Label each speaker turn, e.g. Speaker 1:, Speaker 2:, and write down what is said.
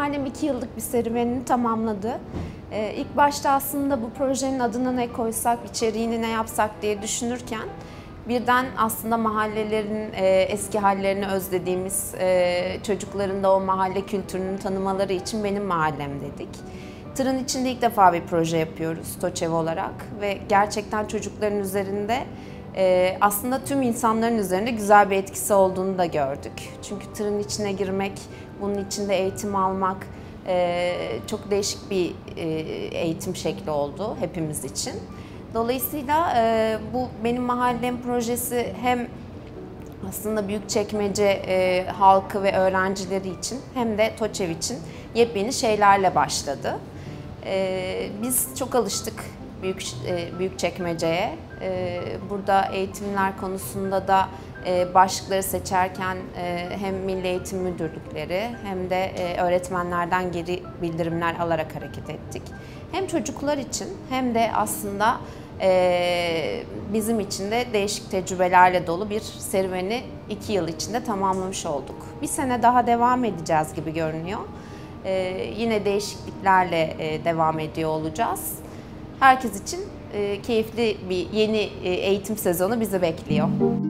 Speaker 1: mahallem 2 yıllık bir serüvenini tamamladı. İlk başta aslında bu projenin adına ne koysak, içeriğini ne yapsak diye düşünürken birden aslında mahallelerin eski hallerini özlediğimiz, çocukların da o mahalle kültürünü tanımaları için benim mahallem dedik. Tırın içinde ilk defa bir proje yapıyoruz TOÇEV olarak ve gerçekten çocukların üzerinde aslında tüm insanların üzerinde güzel bir etkisi olduğunu da gördük. Çünkü tırın içine girmek, bunun içinde eğitim almak çok değişik bir eğitim şekli oldu hepimiz için. Dolayısıyla bu Benim Mahallem projesi hem aslında Büyükçekmece halkı ve öğrencileri için hem de TOÇEV için yepyeni şeylerle başladı. Biz çok alıştık Büyükçekmece'ye. Burada eğitimler konusunda da başlıkları seçerken hem Milli Eğitim Müdürlükleri hem de öğretmenlerden geri bildirimler alarak hareket ettik. Hem çocuklar için hem de aslında bizim için de değişik tecrübelerle dolu bir serüveni 2 yıl içinde tamamlamış olduk. Bir sene daha devam edeceğiz gibi görünüyor. Yine değişikliklerle devam ediyor olacağız. Herkes için keyifli bir yeni eğitim sezonu bizi bekliyor.